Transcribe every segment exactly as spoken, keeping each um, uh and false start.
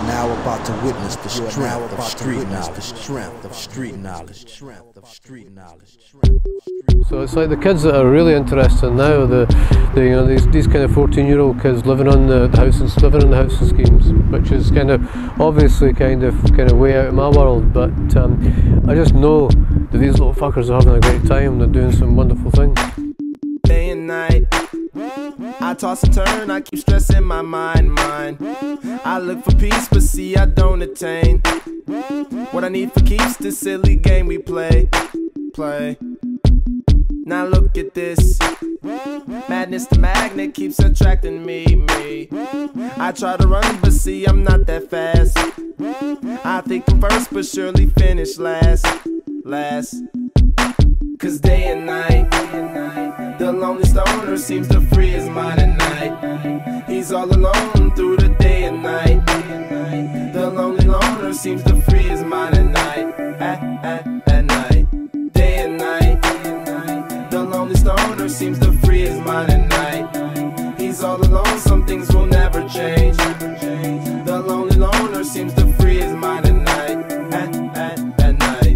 are now about to witness the strength of street knowledge. The strength of street knowledge. Strength of street knowledge. So it's like the kids that are really interested now, the, the you know these these kind of fourteen-year-old kids living on the, the housing living in the housing schemes, which is kind of obviously kind of kind of way out of my world. But um, I just know that these little fuckers are having a great time. They're doing some wonderful things. Day and night, I toss and turn. I keep stressing my mind, mind. I look for peace, but see I don't attain. What I need for keeps this silly game we play, play. Now look at this. Madness, the magnet keeps attracting me, me. I try to run, but see I'm not that fast. I think I'm first, but surely finish last, last. Cause day and night, the lonely stoner seems to free his mind at night. He's all alone through the day and night. The lonely loner seems to free his mind at night, at, at, at night. Day and night, the lonely stoner seems to free his mind at night. He's all alone, some things will never change. The lonely loner seems to free his mind at night, at, at, at night.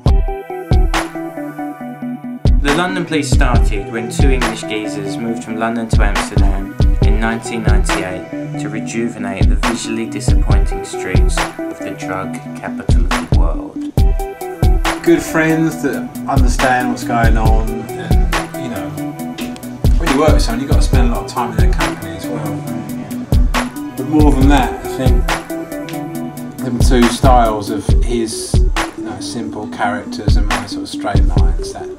The London Police started when two English geezers moved from London to Amsterdam in nineteen ninety-eight to rejuvenate the visually disappointing streets of the drug capital of the world. Good friends that understand what's going on, and you know, when you work with someone, you've got to spend a lot of time in their company as well. But more than that, I think them two styles of his, you know, simple characters and my sort of straight lines, that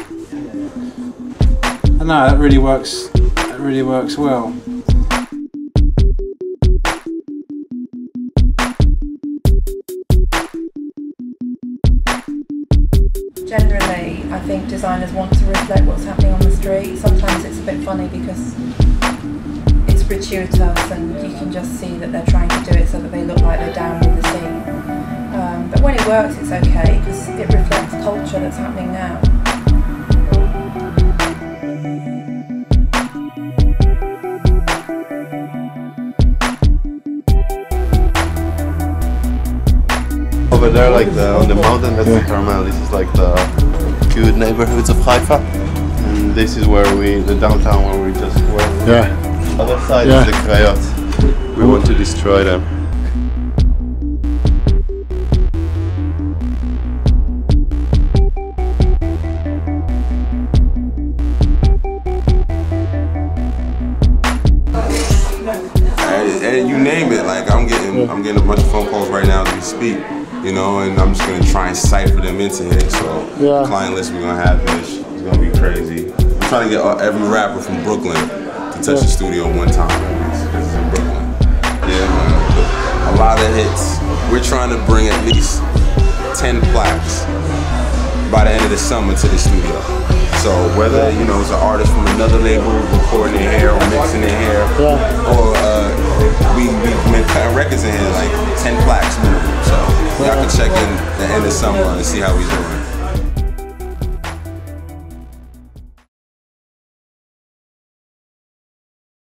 I know that really works. That really works well. Generally, I think designers want to reflect what's happening on the street. Sometimes it's a bit funny because it's gratuitous and you can just see that they're trying to do it so that they look like they're down with the scene. Um, but when it works, it's okay because it reflects culture that's happening now. Over there, like the, on the mountain, that's the Carmel. This is like the good neighborhoods of Haifa. And this is where we, the downtown where we just were. Yeah. Other side Yeah. is the Krayot. We want to destroy them. And you name it, like I'm getting, I'm getting a bunch of phone calls right now as we speak, you know, and I'm just gonna try and cipher them into here. So Yeah. the client list we're gonna have is, is gonna be crazy. I'm trying to get every rapper from Brooklyn to touch the studio one time. This is in Brooklyn. Yeah, man. A lot of hits. We're trying to bring at least ten plaques by the end of the summer to the studio. So whether, you know, it's an artist from another label recording their hair or mixing their hair, Yeah. or uh, we, we've been cutting records in here, like ten plaques minimum. So y'all can check in the end of summer and see how we doing.